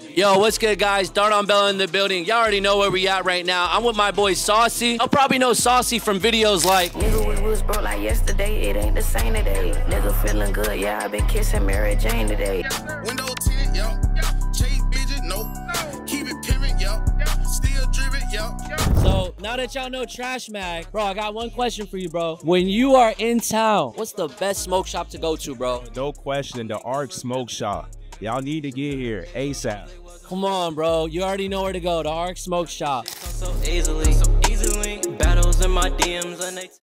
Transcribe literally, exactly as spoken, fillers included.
Yo, what's good, guys? Dart on Bella in the building. Y'all already know where we at right now. I'm with my boy Saucy. I'll probably know Saucy from videos like Nigga, we was broke like yesterday. It ain't the same today. Nigga feeling good. Yeah, I been kissing Mary Jane today. Window tinted, yo. Chase bitches, no. Keep it pimpin', yo. Still driven, yo. So now that y'all know Trsh Mag, bro, I got one question for you, bro. When you are in town, what's the best smoke shop to go to, bro? No question, the Arc Smoke Shop. Y'all need to get here ASAP. Come on, bro. You already know where to go. The Arc Smoke Shop. So easily, so easily. Battles in my D Ms and they